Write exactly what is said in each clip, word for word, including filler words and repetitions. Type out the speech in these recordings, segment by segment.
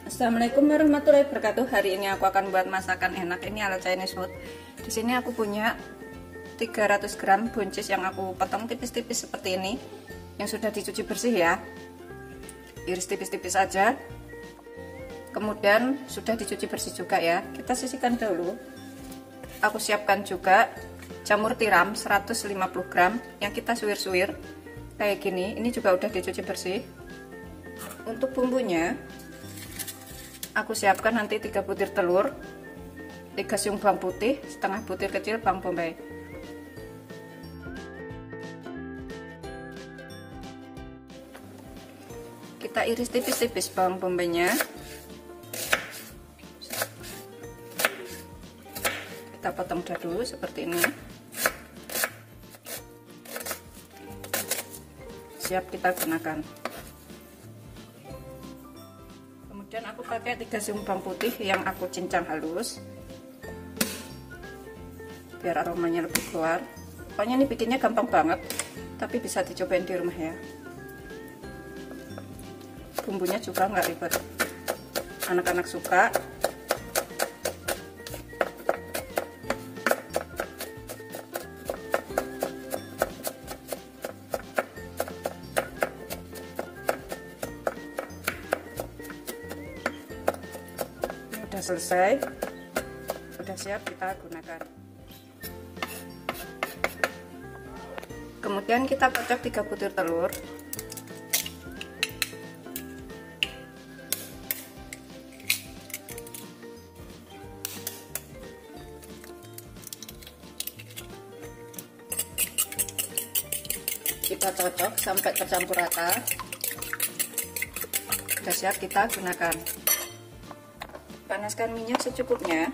Assalamualaikum warahmatullahi wabarakatuh. Hari ini aku akan buat masakan enak. Ini ala Chinese food. Di sini aku punya tiga ratus gram buncis yang aku potong tipis-tipis seperti ini, yang sudah dicuci bersih ya. Iris tipis-tipis aja. Kemudian sudah dicuci bersih juga ya. Kita sisihkan dulu. Aku siapkan juga jamur tiram seratus lima puluh gram yang kita suwir-suwir kayak gini. Ini juga udah dicuci bersih. Untuk bumbunya aku siapkan nanti tiga butir telur, tiga siung bawang putih, setengah butir kecil bawang bombay. Kita iris tipis-tipis bawang bombaynya. Kita potong dadu seperti ini. Siap kita gunakan. Kemudian aku pakai tiga siung bawang putih yang aku cincang halus biar aromanya lebih keluar. Pokoknya ini bikinnya gampang banget, tapi bisa dicobain di rumah ya. Bumbunya juga nggak ribet, anak-anak suka. Udah selesai, udah siap kita gunakan. Kemudian kita kocok tiga butir telur. Kita cocok sampai tercampur rata. Udah siap kita gunakan. Panaskan minyak secukupnya.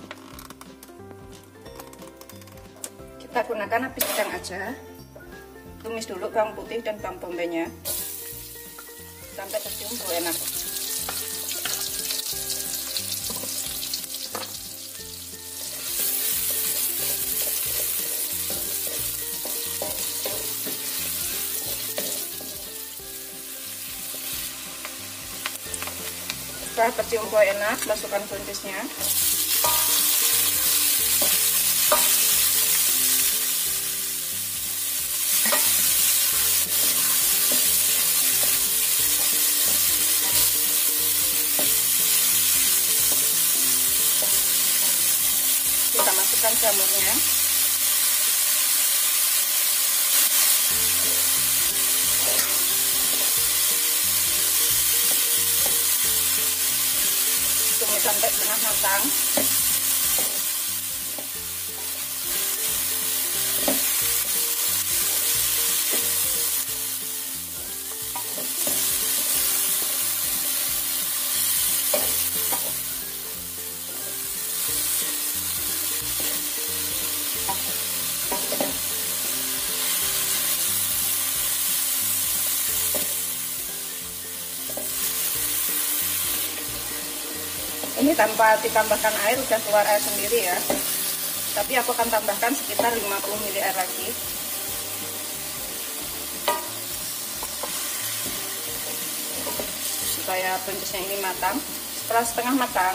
Kita gunakan api sedang aja. Tumis dulu bawang putih dan bawang bombaynya sampai tercium bau enak. Setelah tercium bau enak, masukkan buncisnya. Kita masukkan jamurnya. Tumis sampai setengah matang. Ini tanpa ditambahkan air udah keluar air sendiri ya. Tapi aku akan tambahkan sekitar lima puluh mililiter air lagi. Supaya buncisnya ini matang. Setelah setengah matang,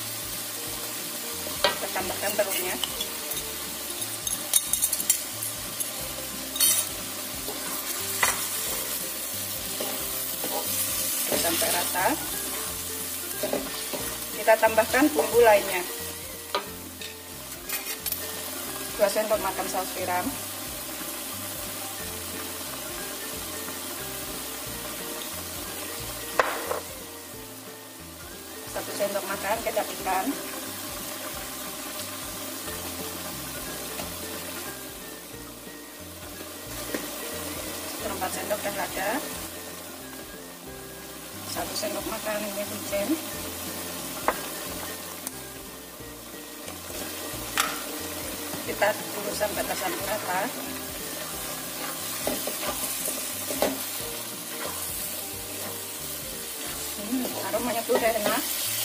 kita tambahkan telurnya. Sampai rata. Kita tambahkan bumbu lainnya. dua sendok makan saus tiram. satu sendok makan kecap ikan. empat sendok teh lada. satu sendok makan minyak wijen. Kita dulu sampai tercampur rata. Hmm, aromanya tuh udah enak.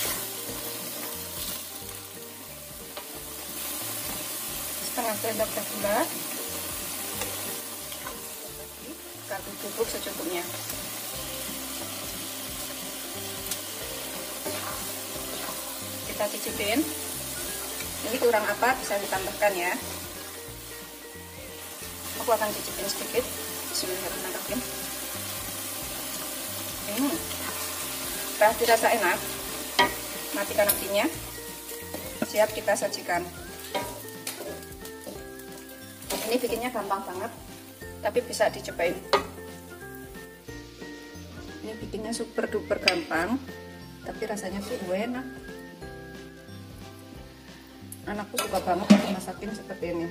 Setengah sendok teh gula. Kaldu bubuk secukupnya. kita cicipin. Ini kurang apa bisa ditambahkan ya. Aku akan cicipin sedikit. Bismillahirrahmanirrahim. Hmm, dirasa enak. Matikan apinya. Siap kita sajikan. Ini bikinnya gampang banget, tapi bisa dicobain. Ini bikinnya super duper gampang, tapi rasanya tuh enak. Anakku suka banget aku masakin seperti ini.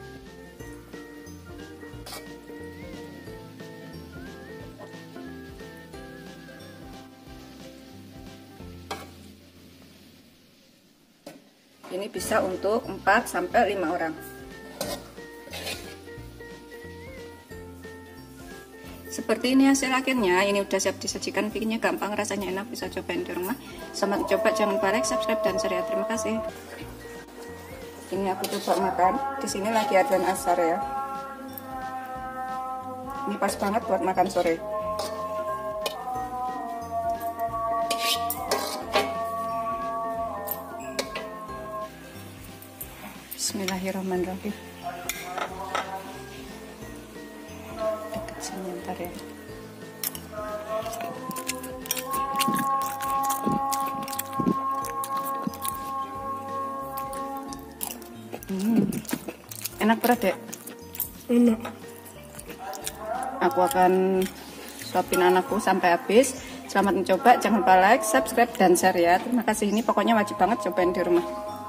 Ini bisa untuk empat sampai lima orang. Seperti ini hasil akhirnya. Ini udah siap disajikan, bikinnya gampang, rasanya enak, bisa cobain di rumah. Selamat coba, jangan lupa like, subscribe, dan share ya. Terima kasih. Ini aku coba makan. Di sini lagi adzan asar ya. Ini pas banget buat makan sore. Bismillahirrahmanirrahim. Deket sebentar ya. Hmm. Enak berat ya? Enak. Aku akan suapin anakku sampai habis. Selamat mencoba, jangan lupa like, subscribe, dan share ya. Terima kasih, ini pokoknya wajib banget cobain di rumah.